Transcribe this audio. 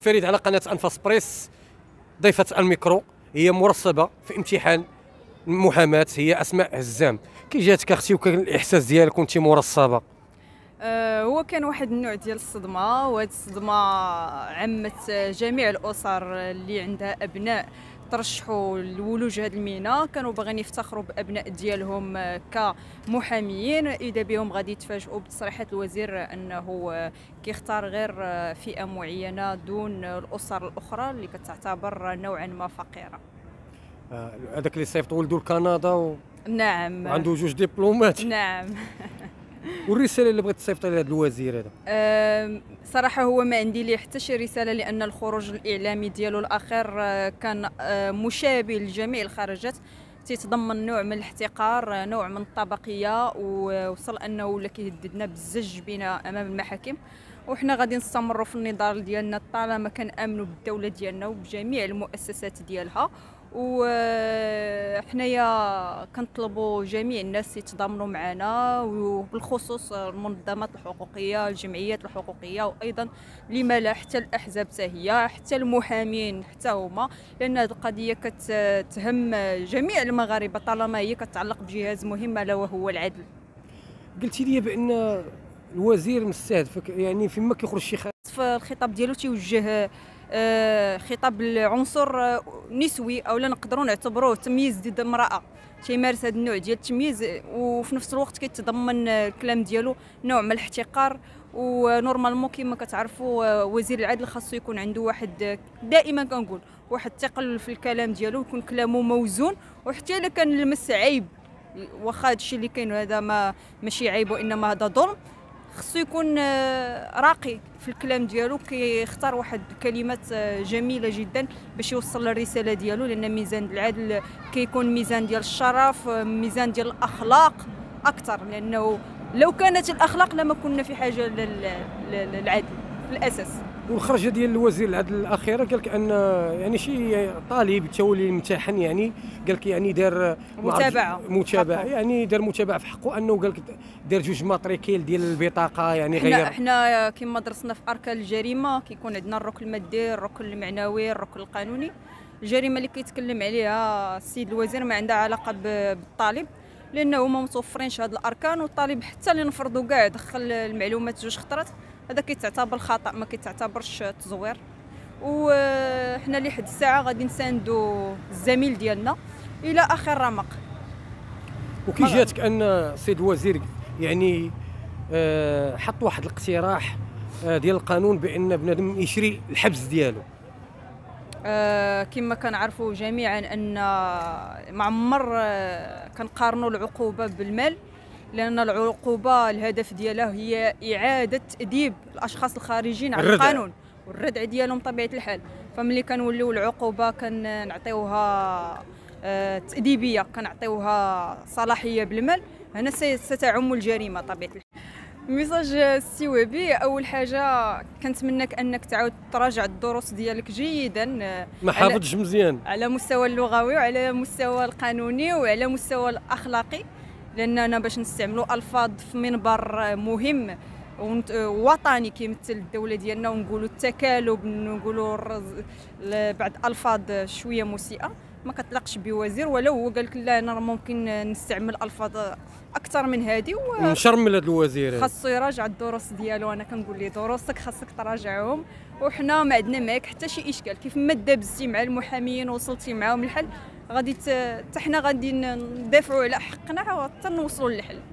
فريد على قناة أنفاس بريس. ضيفة الميكرو هي مرصبة في امتحان المحاماة، هي أسماء هزام. كي جاتك اختي وكان الإحساس ديالك كنتي مرصبة؟ هو كان واحد النوع ديال الصدمه، وهاد الصدمه عمت جميع الاسر اللي عندها ابناء ترشحوا لولوج هذا المينا، كانوا باغيين يفتخروا بابناء ديالهم كمحاميين، اذا بهم غادي يتفاجئوا بتصريحات الوزير انه كيختار غير فئه معينه دون الاسر الاخرى اللي كتعتبر نوعا ما فقيره. هذاك اللي صيفط ولدو لكندا نعم. وعنده جوج دبلومات. نعم. والرساله اللي بغيت تصيفطها لهذا الوزير هذا؟ صراحه هو ما عندي ليه حتى شي رساله، لان الخروج الاعلامي ديالو الاخير كان مشابه لجميع الخرجات، تيتضمن نوع من الاحتقار، نوع من الطبقيه، ووصل انه ولا كيهددنا بالزج بنا امام المحاكم. وحنا غادي نستمروا في النضال ديالنا طالما كنامنوا بالدوله ديالنا وبجميع المؤسسات ديالها. وحنايا كنطلبوا جميع الناس يتضامنوا معنا، وبالخصوص المنظمات الحقوقيه، الجمعيات الحقوقيه، وايضا لما لا حتى الاحزاب حتى هي، حتى المحامين حتى هما، لان هذه القضيه كتهم جميع المغاربه طالما هي كتعلق بجهاز مهم الا وهو العدل. قلتي لي بان الوزير مستهدفك، يعني فيما كيخرج شي في الخطاب ديالو تيوجه خطاب العنصر نسوي، او لا نقدروا نعتبروه تمييز ضد امراه، تيمارس هذا النوع ديال التمييز، وفي نفس الوقت كيتضمن الكلام ديالو نوع من الاحتقار. ونورمالمون كما كتعرفوا وزير العدل خاصو يكون عنده واحد، دائما كنقول واحد الثقل في الكلام ديالو، يكون كلامه موزون، وحتى الا كان لمس عيب، واخا هادشي اللي كاين هذا ماشي عيب وانما هذا ظلم، خصو يكون راقي في الكلام ديالو، كيختار واحد الكلمات جميله جدا باش يوصل الرساله ديالو، لان ميزان العدل كيكون ميزان ديال الشرف، ميزان ديال الاخلاق اكثر، لانه لو كانت الاخلاق لما كنا في حاجه للعدل في الاساس. والخرجه ديال الوزير العدل الاخيره قال لك ان يعني شي طالب تولي يمتحن، يعني قال لك يعني دار متابعه يعني دار متابعه في حقه، انه قال لك دار جوج ماتريكيل ديال البطاقه، يعني غير. احنا كما درسنا في اركان الجريمه كيكون عندنا الركن المادي، الركن المعنوي، الركن القانوني. الجريمه اللي كيتكلم عليها السيد الوزير ما عندها علاقه بالطالب، لانه ما متوفرينش هاد الاركان، والطالب حتى اللي نفرضوا كاع دخل المعلومات جوج خطرات هذا كيتعتبر خطا، ما كيتعتبرش تزوير. وحنا لحد الساعه غادي نساندوا الزميل ديالنا الى اخر رمق. وكي جاتك ان السيد الوزير يعني حط واحد الاقتراح ديال القانون بان بنادم يشري الحبس ديالو؟ كما كنعرفوا جميعا ان ما عمر كنقارنوا العقوبه بالمال، لان العقوبه الهدف ديالها هي اعاده تاديب الاشخاص الخارجين على القانون والردع ديالهم بطبيعه الحال. فملي كنوليو العقوبه كنعطيوها تاديبيه، كنعطيوها صلاحيه بالمال، هنا ستعم الجريمه طبيعه الحال. ميساج السوابي، اول حاجه كنتمناك انك تعاود تراجع الدروس ديالك جيدا، ما حافظش مزيان على مستوى اللغوي وعلى مستوى القانوني وعلى مستوى الاخلاقي، لاننا باش نستعملوا الفاظ في منبر مهم وطني كيمثل الدوله ديالنا، ونقولوا التكالب، نقولوا بعض الفاظ شويه مسيئه ما كتلقش بوزير، ولو هو قال لك لا انا ممكن نستعمل الفاظ اكثر من هذه. نشرمل هذا الوزير، خاصو يراجع الدروس ديالو. انا كنقول ليه دروسك خاصك تراجعهم، وحنا ما عندنا معاك حتى شي اشكال، كيف ما دابزتي مع المحاميين ووصلتي معاهم الحل، غادي حتى حنا غادي ندافعوا على حقنا حتى نوصلوا للحل.